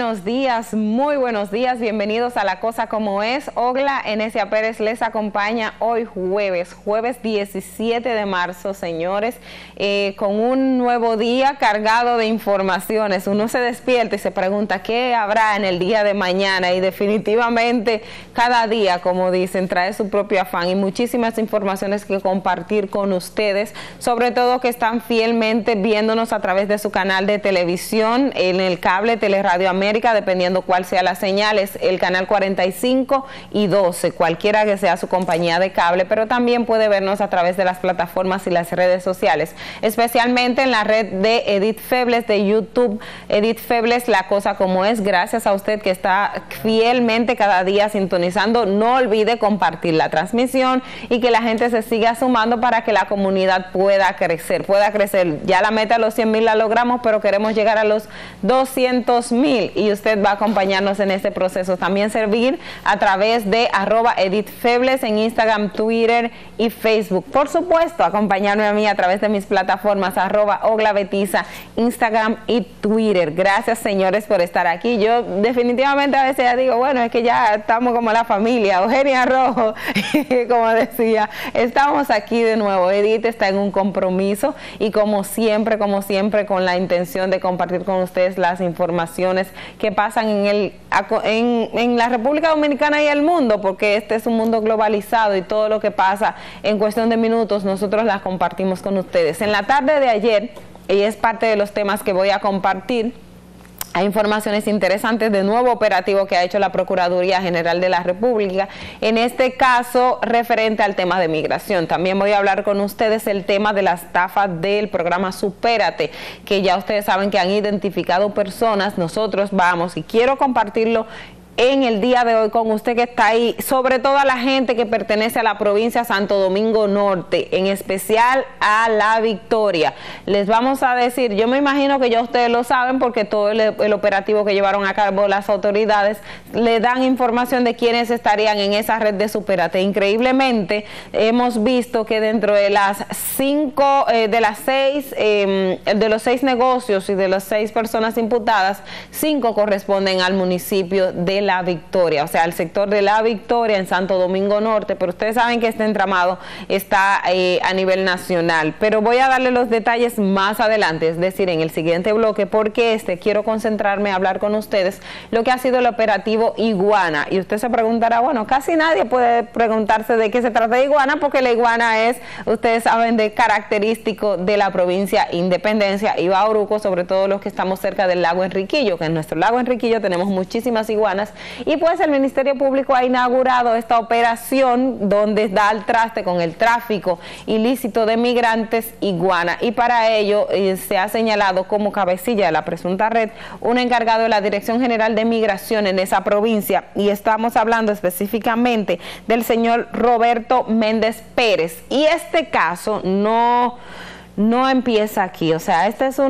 muy buenos días, bienvenidos a La Cosa Como Es. Ogla Enesia Pérez les acompaña hoy jueves 17 de marzo, señores, con un nuevo día cargado de informaciones. Uno se despierta y se pregunta qué habrá en el día de mañana, y definitivamente cada día, como dicen, trae su propio afán y muchísimas informaciones que compartir con ustedes, sobre todo que están fielmente viéndonos a través de su canal de televisión, en el cable Teleradio América, dependiendo cuál sea la señal, es el canal 45 y 12, cualquiera que sea su compañía de cable, pero también puede vernos a través de las plataformas y las redes sociales, especialmente en la red de Edith Febles de YouTube. Edith Febles, La Cosa Como Es. Gracias a usted que está fielmente cada día sintonizando. No olvide compartir la transmisión y que la gente se siga sumando para que la comunidad pueda crecer. Ya la meta de los 100,000 la logramos, pero queremos llegar a los 200,000 y usted va a acompañarnos en este proceso. También servir a través de @EdithFebles en Instagram, Twitter y Facebook. Por supuesto, acompañarme a mí a través de mis plataformas @OglaBetiza, Instagram y Twitter. Gracias, señores, por estar aquí. Yo definitivamente a veces ya digo, bueno, es que ya estamos como la familia. Eugenia Rojo, como decía, estamos aquí de nuevo. Edith está en un compromiso y como siempre, con la intención de compartir con ustedes las informaciones que pasan en la República Dominicana y el mundo, porque este es un mundo globalizado y todo lo que pasa en cuestión de minutos nosotros las compartimos con ustedes. En la tarde de ayer, y es parte de los temas que voy a compartir, hay informaciones interesantes de nuevo operativo que ha hecho la Procuraduría General de la República, en este caso referente al tema de migración. También voy a hablar con ustedes el tema de la estafa del programa Supérate, que ya ustedes saben que han identificado personas. Nosotros vamos, y quiero compartirlo en el día de hoy con usted que está ahí, sobre todo a la gente que pertenece a la provincia Santo Domingo Norte, en especial a La Victoria. Les vamos a decir, yo me imagino que ya ustedes lo saben porque todo el operativo que llevaron a cabo las autoridades le dan información de quiénes estarían en esa red de Supérate. Increíblemente hemos visto que dentro de las de los 6 negocios y de las 6 personas imputadas, 5 corresponden al municipio de La Victoria, o sea, el sector de La Victoria en Santo Domingo Norte, pero ustedes saben que este entramado está a nivel nacional. Pero voy a darle los detalles más adelante, es decir, en el siguiente bloque, porque quiero concentrarme a hablar con ustedes lo que ha sido el operativo Iguana. Y usted se preguntará, bueno, casi nadie puede preguntarse de qué se trata de Iguana, porque la iguana es, ustedes saben, de característico de la provincia Independencia y Bauruco, sobre todo los que estamos cerca del lago Enriquillo, que en nuestro lago Enriquillo tenemos muchísimas iguanas. Y pues el Ministerio Público ha inaugurado esta operación donde da al traste con el tráfico ilícito de migrantes iguana, y para ello se ha señalado como cabecilla de la presunta red un encargado de la Dirección General de Migración en esa provincia, y estamos hablando específicamente del señor Roberto Méndez Pérez. Y este caso no empieza aquí, o sea, este es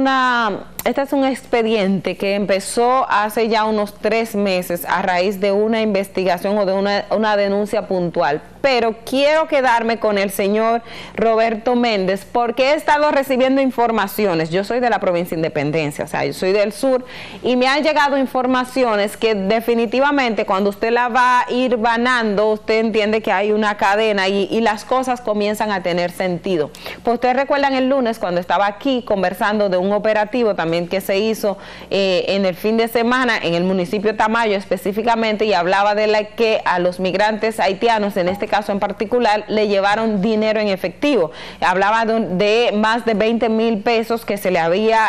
un expediente que empezó hace ya unos 3 meses a raíz de una investigación o de una denuncia puntual. Pero quiero quedarme con el señor Roberto Méndez porque he estado recibiendo informaciones. Yo soy de la provincia de Independencia, o sea, yo soy del sur, y me han llegado informaciones que definitivamente cuando usted la va a ir vanando, usted entiende que hay una cadena y las cosas comienzan a tener sentido. Pues ustedes recuerdan el lunes cuando estaba aquí conversando de un operativo también que se hizo en el fin de semana en el municipio Tamayo específicamente, y hablaba de que a los migrantes haitianos, en este caso en particular, le llevaron dinero en efectivo. Hablaba de más de 20,000 pesos que se le había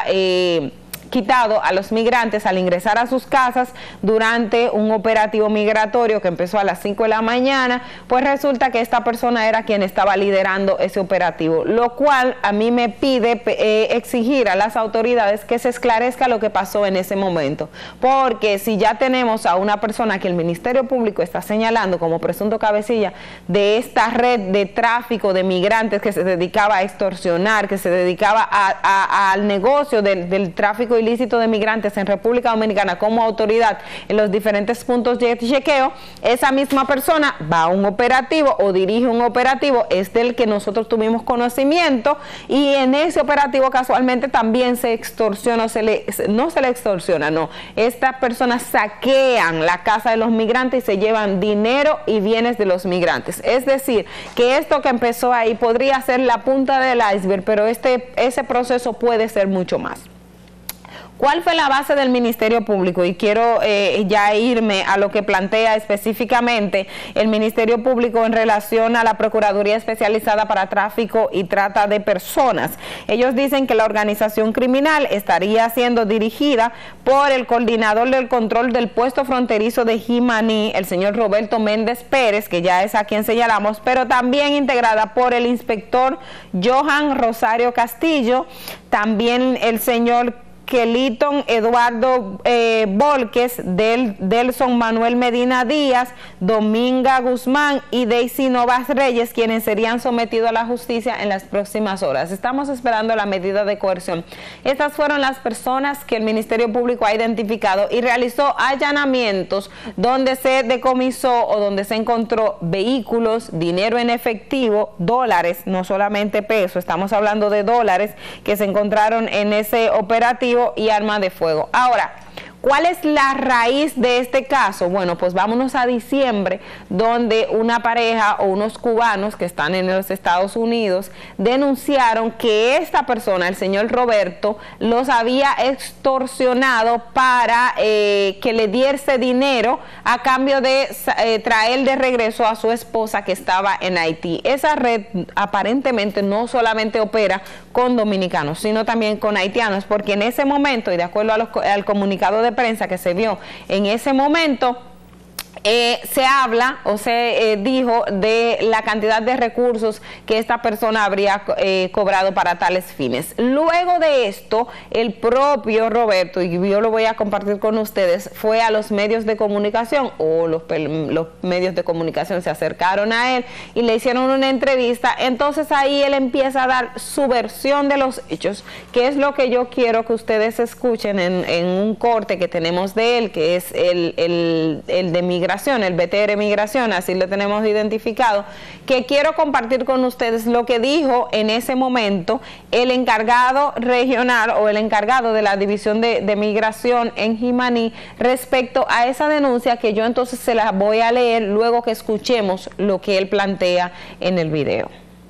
quitado a los migrantes al ingresar a sus casas durante un operativo migratorio que empezó a las 5 de la mañana. Pues resulta que esta persona era quien estaba liderando ese operativo, lo cual a mí me pide exigir a las autoridades que se esclarezca lo que pasó en ese momento, porque si ya tenemos a una persona que el Ministerio Público está señalando como presunto cabecilla de esta red de tráfico de migrantes que se dedicaba a extorsionar, que se dedicaba al negocio del tráfico ilícito de migrantes en República Dominicana como autoridad en los diferentes puntos de chequeo, esa misma persona va a un operativo o dirige un operativo, es del que nosotros tuvimos conocimiento, y en ese operativo casualmente también se extorsiona, estas personas saquean la casa de los migrantes y se llevan dinero y bienes de los migrantes. Es decir, que esto que empezó ahí podría ser la punta del iceberg, pero ese proceso puede ser mucho más. ¿Cuál fue la base del Ministerio Público? Y quiero ya irme a lo que plantea específicamente el Ministerio Público en relación a la Procuraduría Especializada para Tráfico y Trata de Personas. Ellos dicen que la organización criminal estaría siendo dirigida por el coordinador del control del puesto fronterizo de Jimaní, el señor Roberto Méndez Pérez, que ya es a quien señalamos, pero también integrada por el inspector Johan Rosario Castillo, también el señor Keliton Eduardo Volques, Delson Manuel Medina Díaz, Dominga Guzmán y Daisy Novas Reyes, quienes serían sometidos a la justicia en las próximas horas. Estamos esperando la medida de coerción. Estas fueron las personas que el Ministerio Público ha identificado y realizó allanamientos donde se decomisó o donde se encontró vehículos, dinero en efectivo, dólares, no solamente pesos, estamos hablando de dólares que se encontraron en ese operativo, y armas de fuego. Ahora, ¿cuál es la raíz de este caso? Bueno, pues vámonos a diciembre, donde una pareja o unos cubanos que están en los Estados Unidos denunciaron que esta persona, el señor Roberto, los había extorsionado para que le diese dinero a cambio de traer de regreso a su esposa que estaba en Haití. Esa red aparentemente no solamente opera con dominicanos, sino también con haitianos, porque en ese momento, y de acuerdo al comunicado de prensa que se vio en ese momento, se habla o se dijo de la cantidad de recursos que esta persona habría cobrado para tales fines. Luego de esto, el propio Roberto, y yo lo voy a compartir con ustedes, fue a los medios de comunicación, o los medios de comunicación se acercaron a él y le hicieron una entrevista. Entonces ahí él empieza a dar su versión de los hechos, que es lo que yo quiero que ustedes escuchen en un corte que tenemos de él, que es el de migración, el BTR Migración, así lo tenemos identificado, que quiero compartir con ustedes lo que dijo en ese momento el encargado regional o el encargado de la división de migración en Jimaní respecto a esa denuncia, que yo entonces se la voy a leer luego que escuchemos lo que él plantea en el video.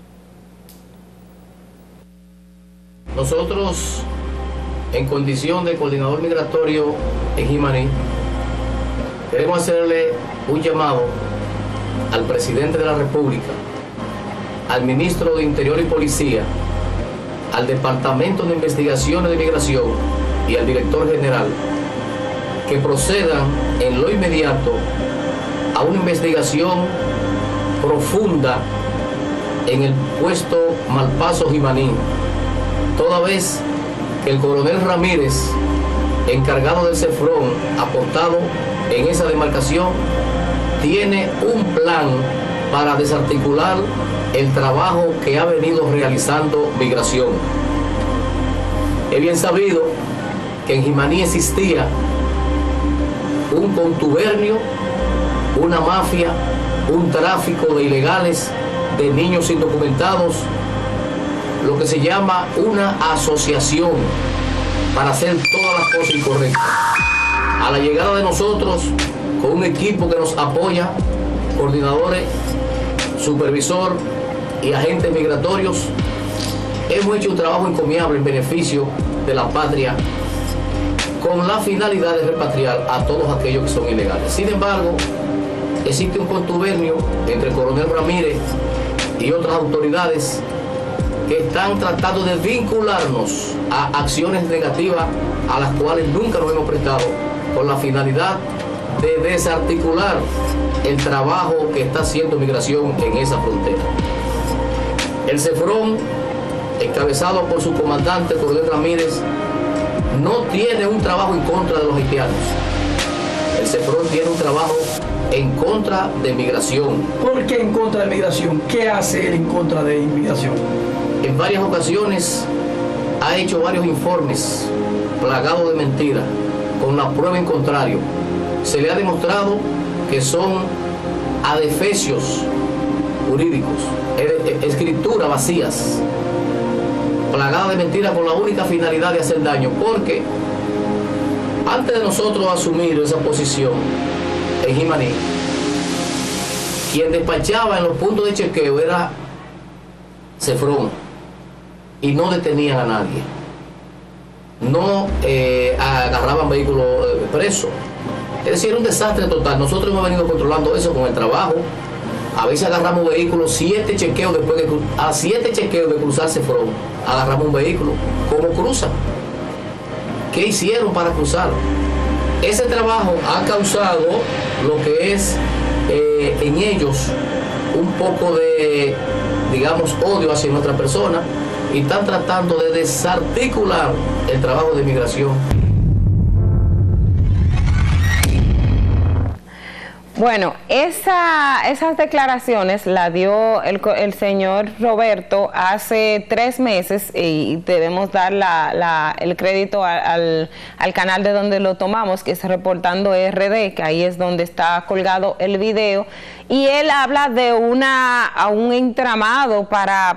Nosotros, en condición de coordinador migratorio en Jimaní, queremos hacerle un llamado al presidente de la República, al ministro de Interior y Policía, al Departamento de Investigaciones de Migración y al director general, que procedan en lo inmediato a una investigación profunda en el puesto Malpaso Jimaní, toda vez que el coronel Ramírez, encargado del CEFRON, apostado en esa demarcación, tiene un plan para desarticular el trabajo que ha venido realizando Migración. Es bien sabido que en Jimaní existía un contubernio, una mafia, un tráfico de ilegales, de niños indocumentados, lo que se llama una asociación para hacer todas las cosas incorrectas. A la llegada de nosotros, con un equipo que nos apoya, coordinadores, supervisor y agentes migratorios, hemos hecho un trabajo encomiable en beneficio de la patria, con la finalidad de repatriar a todos aquellos que son ilegales. Sin embargo, existe un contubernio entre el coronel Ramírez y otras autoridades que están tratando de vincularnos a acciones negativas a las cuales nunca nos hemos prestado, con la finalidad de desarticular el trabajo que está haciendo Migración en esa frontera. El CEFRON, encabezado por su comandante, coronel Ramírez, no tiene un trabajo en contra de los haitianos. El CEFRON tiene un trabajo en contra de Migración. ¿Por qué en contra de Migración? ¿Qué hace él en contra de Inmigración? En varias ocasiones ha hecho varios informes plagado de mentiras, con la prueba en contrario. Se le ha demostrado que son adefesios jurídicos, escrituras vacías, plagadas de mentiras con la única finalidad de hacer daño, porque antes de nosotros asumir esa posición en Jimaní, quien despachaba en los puntos de chequeo era Cefrón, y no detenían a nadie, no agarraban vehículos presos. Es decir, era un desastre total. Nosotros hemos venido controlando eso con el trabajo. A veces agarramos vehículos, 7 chequeos después de a 7 chequeos de cruzar Cefrón, agarramos un vehículo. ¿Cómo cruzan? ¿Qué hicieron para cruzar? Ese trabajo ha causado lo que es en ellos un poco de, digamos, odio hacia nuestra persona, y están tratando de desarticular el trabajo de migración. Bueno, esas declaraciones la dio el señor Roberto hace 3 meses, y debemos dar el crédito al canal de donde lo tomamos, que es Reportando RD, que ahí es donde está colgado el video, y él habla de un entramado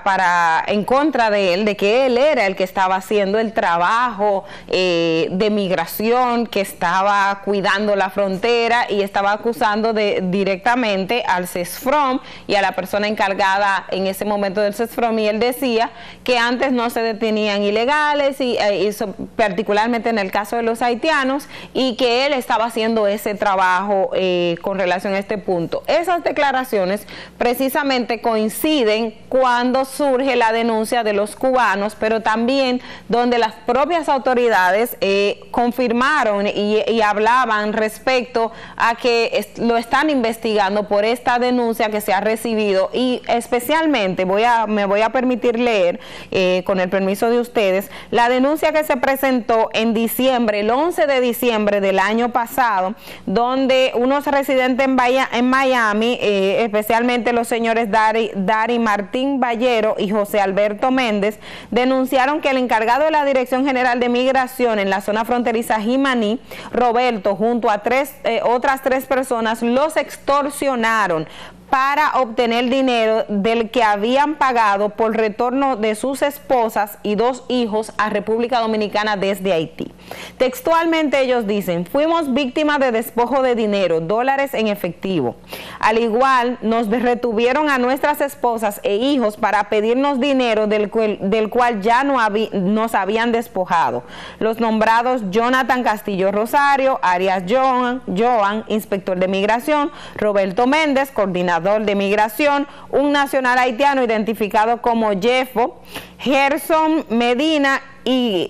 en contra de él, de que él era el que estaba haciendo el trabajo de migración, que estaba cuidando la frontera, y estaba acusando directamente al CESFROM y a la persona encargada en ese momento del CESFROM, y él decía que antes no se detenían ilegales, y particularmente en el caso de los haitianos, y que él estaba haciendo ese trabajo con relación a este punto. Esas declaraciones precisamente coinciden cuando surge la denuncia de los cubanos, pero también donde las propias autoridades confirmaron y hablaban respecto a que lo están investigando por esta denuncia que se ha recibido, y especialmente me voy a permitir leer, con el permiso de ustedes, la denuncia que se presentó en diciembre, el 11 de diciembre del año pasado, donde unos residentes en Miami, especialmente los señores Dari Martín Ballero y José Alberto Méndez, denunciaron que el encargado de la Dirección General de Migración en la zona fronteriza Jimaní, Roberto, junto a otras 3 personas, los extorsionaron para obtener dinero del que habían pagado por retorno de sus esposas y 2 hijos a República Dominicana desde Haití. Textualmente ellos dicen: fuimos víctimas de despojo de dinero, dólares en efectivo. Al igual, nos retuvieron a nuestras esposas e hijos para pedirnos dinero del cual ya nos habían despojado. Los nombrados Jonathan Castillo Rosario, Arias Joan, inspector de migración, Roberto Méndez, coordinador de migración, un nacional haitiano identificado como Jeffo, Gerson Medina y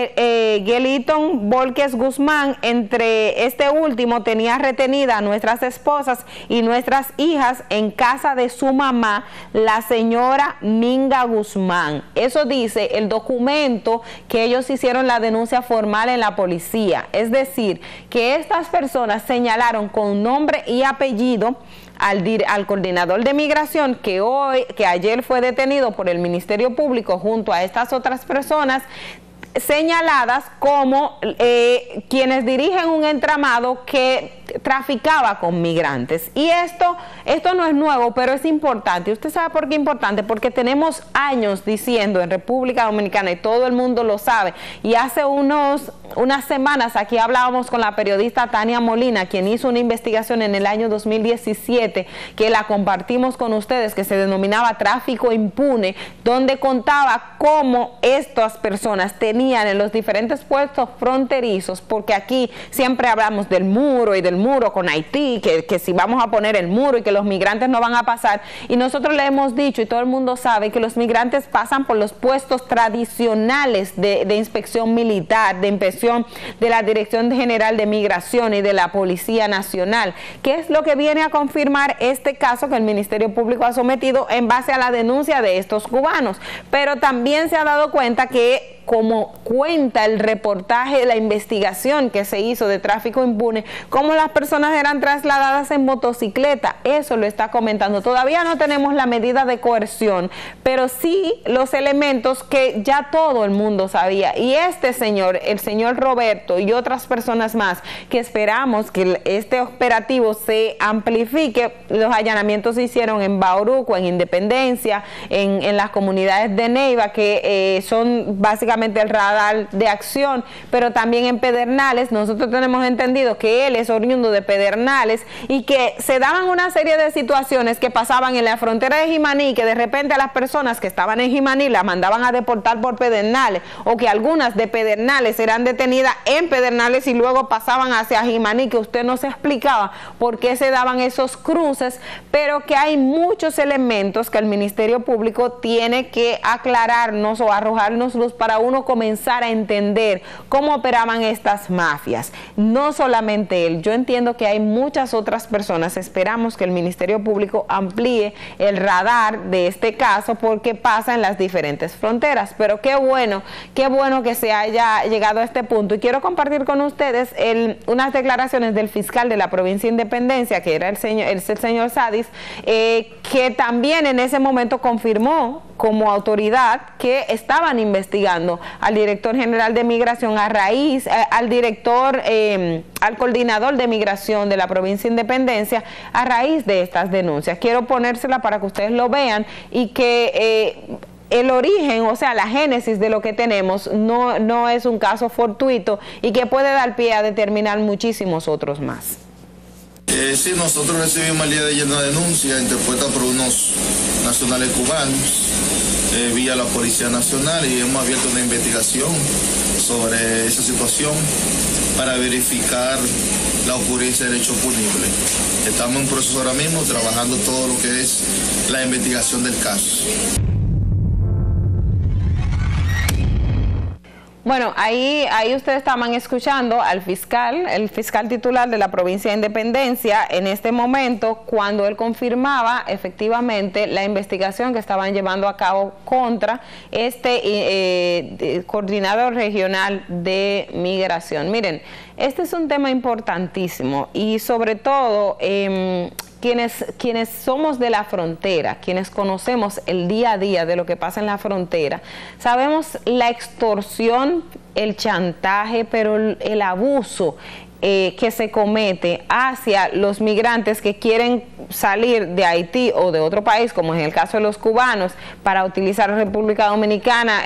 Geliton Volques Guzmán. Entre este último tenía retenida a nuestras esposas y nuestras hijas en casa de su mamá, la señora Minga Guzmán. Eso dice el documento que ellos hicieron la denuncia formal en la policía. Es decir, que estas personas señalaron con nombre y apellido al coordinador de migración, que ayer fue detenido por el Ministerio Público junto a estas otras personas señaladas como quienes dirigen un entramado que traficaba con migrantes. Y esto no es nuevo, pero es importante. ¿Usted sabe por qué es importante? Porque tenemos años diciendo en República Dominicana, y todo el mundo lo sabe, y hace unas semanas aquí hablábamos con la periodista Tania Molina, quien hizo una investigación en el año 2017, que la compartimos con ustedes, que se denominaba Tráfico Impune, donde contaba cómo estas personas tenían en los diferentes puestos fronterizos, porque aquí siempre hablamos del muro y del muro con Haití, que si vamos a poner el muro y que los migrantes no van a pasar, y nosotros le hemos dicho, y todo el mundo sabe, que los migrantes pasan por los puestos tradicionales de inspección militar, de inspección de la Dirección General de Migración y de la Policía Nacional, que es lo que viene a confirmar este caso que el Ministerio Público ha sometido en base a la denuncia de estos cubanos. Pero también se ha dado cuenta que como cuenta el reportaje de la investigación que se hizo de tráfico impune, cómo las personas eran trasladadas en motocicleta. Eso lo está comentando. Todavía no tenemos la medida de coerción, pero sí los elementos que ya todo el mundo sabía. Y este señor, el señor Roberto y otras personas más, que esperamos que este operativo se amplifique. Los allanamientos se hicieron en Bauruco, en Independencia, en las comunidades de Neiva, que son básicamente el radar de acción, pero también en Pedernales. Nosotros tenemos entendido que él es oriundo de Pedernales y que se daban una serie de situaciones que pasaban en la frontera de Jimaní, que de repente a las personas que estaban en Jimaní las mandaban a deportar por Pedernales, o que algunas de Pedernales eran detenidas en Pedernales y luego pasaban hacia Jimaní, que usted no se explicaba por qué se daban esos cruces, pero que hay muchos elementos que el Ministerio Público tiene que aclararnos o arrojarnos luz para uno comenzar a entender cómo operaban estas mafias. No solamente él, yo entiendo que hay muchas otras personas. Esperamos que el Ministerio Público amplíe el radar de este caso porque pasa en las diferentes fronteras, pero qué bueno que se haya llegado a este punto. Y quiero compartir con ustedes unas declaraciones del fiscal de la provincia de Independencia, que era el señor Sadis, que también en ese momento confirmó como autoridad que estaban investigando al director general de Migración a raíz, al coordinador de Migración de la provincia de Independencia a raíz de estas denuncias. Quiero ponérsela para que ustedes lo vean y que el origen, o sea, la génesis de lo que tenemos no es un caso fortuito y que puede dar pie a determinar muchísimos otros más. Sí, nosotros recibimos el día de ayer una denuncia interpuesta por unos nacionales cubanos vía la Policía Nacional, y hemos abierto una investigación sobre esa situación para verificar la ocurrencia del hecho punible. Estamos en un proceso ahora mismo trabajando todo lo que es la investigación del caso. Bueno, ahí ustedes estaban escuchando al fiscal, el fiscal titular de la provincia de Independencia, en este momento, cuando él confirmaba efectivamente la investigación que estaban llevando a cabo contra este coordinador regional de migración. Miren, este es un tema importantísimo y sobre todo quienes somos de la frontera, quienes conocemos el día a día de lo que pasa en la frontera, sabemos la extorsión, el chantaje, pero el abuso que se comete hacia los migrantes que quieren salir de Haití o de otro país, como en el caso de los cubanos, para utilizar República Dominicana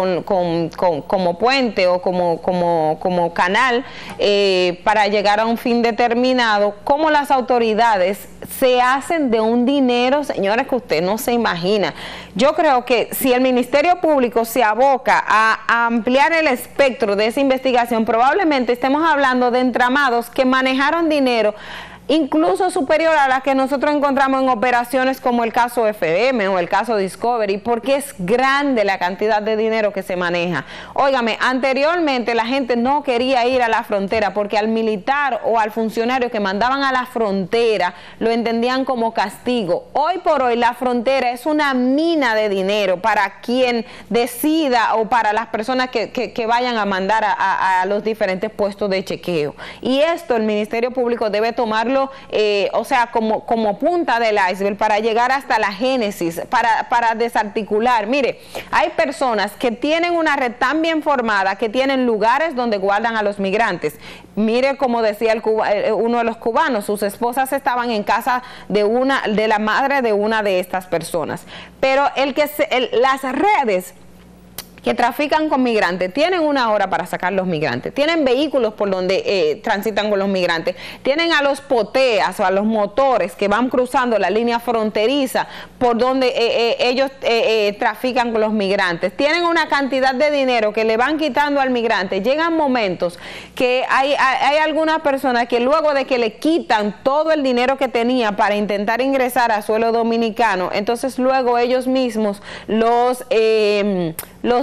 como puente o como canal para llegar a un fin determinado. Como las autoridades se hacen de un dinero, señores, que usted no se imagina. Yo creo que si el Ministerio Público se aboca a ampliar el espectro de esa investigación, probablemente estemos hablando de entramados que manejaron dinero incluso superior a la que nosotros encontramos en operaciones como el caso FM o el caso Discovery, porque es grande la cantidad de dinero que se maneja. Óigame, anteriormente la gente no quería ir a la frontera porque al militar o al funcionario que mandaban a la frontera lo entendían como castigo. Hoy por hoy la frontera es una mina de dinero para quien decida o para las personas que vayan a mandar a los diferentes puestos de chequeo. Y esto el Ministerio Público debe tomarlo o sea, como punta del iceberg para llegar hasta la génesis, para desarticular. Mire, hay personas que tienen una red tan bien formada que tienen lugares donde guardan a los migrantes. Mire, como decía uno de los cubanos, sus esposas estaban en casa de la madre de una de estas personas. Pero las redes que trafican con migrantes tienen una hora para sacar los migrantes, tienen vehículos por donde transitan con los migrantes, tienen a los poteas o a los motores que van cruzando la línea fronteriza por donde ellos trafican con los migrantes, tienen una cantidad de dinero que le van quitando al migrante. Llegan momentos que hay algunas personas que luego de que le quitan todo el dinero que tenía para intentar ingresar a suelo dominicano, entonces luego ellos mismos los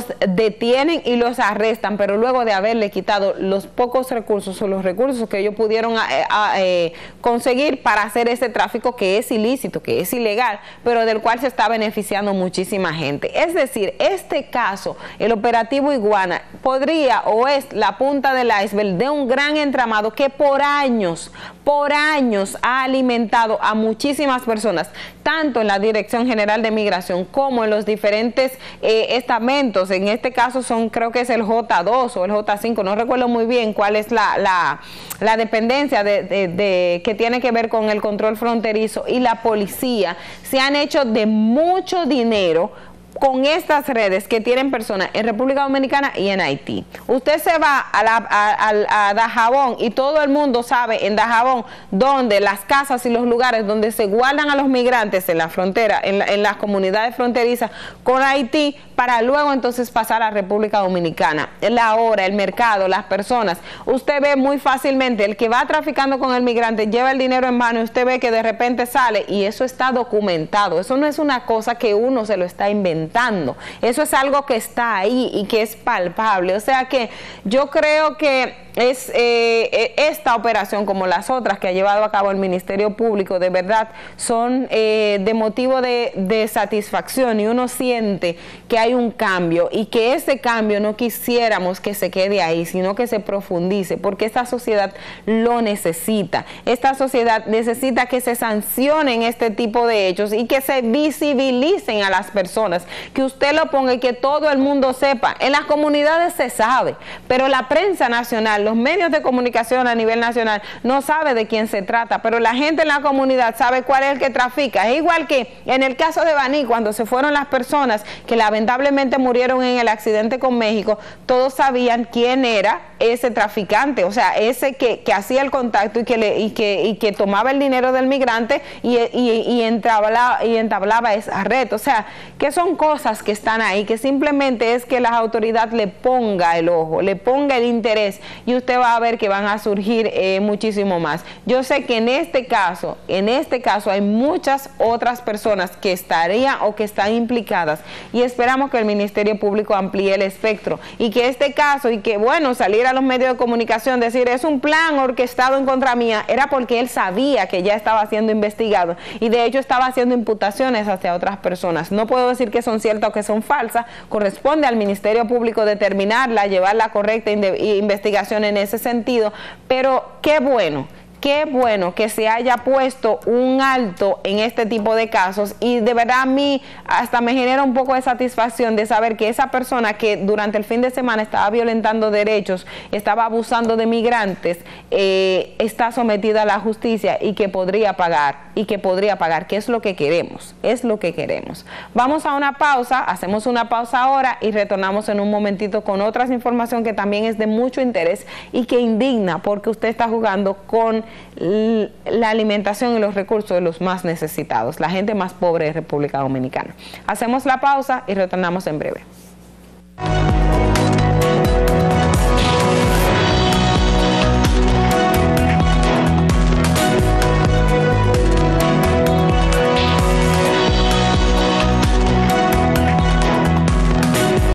los detienen y los arrestan, pero luego de haberle quitado los pocos recursos o los recursos que ellos pudieron conseguir para hacer ese tráfico que es ilícito, que es ilegal, pero del cual se está beneficiando muchísima gente. Es decir, este caso, el operativo Iguana, podría o es la punta del iceberg de un gran entramado que por años ha alimentado a muchísimas personas, tanto en la Dirección General de Migración como en los diferentes estamentos. En este caso creo que es el J2 o el J5, no recuerdo muy bien cuál es la dependencia que tiene que ver con el control fronterizo y la policía. Se han hecho de mucho dinero con estas redes que tienen personas en República Dominicana y en Haití. Usted se va a Dajabón y todo el mundo sabe en Dajabón donde las casas y los lugares donde se guardan a los migrantes en la frontera, en las comunidades fronterizas con Haití, para luego entonces pasar a República Dominicana. La hora, el mercado, las personas. Usted ve muy fácilmente el que va traficando con el migrante, lleva el dinero en mano y usted ve que de repente sale, y eso está documentado. Eso no es una cosa que uno se lo está inventando. Eso es algo que está ahí y que es palpable. O sea que yo creo que es esta operación, como las otras que ha llevado a cabo el Ministerio Público, de verdad son de motivo de satisfacción, y uno siente que hay un cambio y que ese cambio no quisiéramos que se quede ahí, sino que se profundice, porque esta sociedad lo necesita. Esta sociedad necesita que se sancionen este tipo de hechos y que se visibilicen a las personas, que usted lo ponga y que todo el mundo sepa. En las comunidades se sabe, pero la prensa nacional, los medios de comunicación a nivel nacional no sabe de quién se trata, pero la gente en la comunidad sabe cuál es el que trafica. Es igual que en el caso de Baní, cuando se fueron las personas que lamentablemente murieron en el accidente con México, todos sabían quién era ese traficante, o sea, ese que hacía el contacto y que tomaba el dinero del migrante y entablaba esa red. O sea, que son cosas que están ahí, que simplemente es que las autoridades le ponga el ojo, le ponga el interés, y usted va a ver que van a surgir muchísimo más. Yo sé que en este caso hay muchas otras personas que estarían o que están implicadas, y esperamos que el Ministerio Público amplíe el espectro y que este caso, y que bueno, salir a los medios de comunicación, decir es un plan orquestado en contra mía, era porque él sabía que ya estaba siendo investigado y de hecho estaba haciendo imputaciones hacia otras personas. No puedo decir que son ciertas o que son falsas, corresponde al Ministerio Público determinarla, llevar la correcta investigación en ese sentido, pero qué bueno que se haya puesto un alto en este tipo de casos, y de verdad a mí hasta me genera un poco de satisfacción de saber que esa persona que durante el fin de semana estaba violentando derechos, estaba abusando de migrantes, está sometida a la justicia y que podría pagar, que es lo que queremos, Vamos a una pausa, hacemos una pausa ahora y retornamos en un momentito con otras información que también es de mucho interés y que indigna, porque usted está jugando con la alimentación y los recursos de los más necesitados, la gente más pobre de República Dominicana. Hacemos la pausa y retornamos en breve.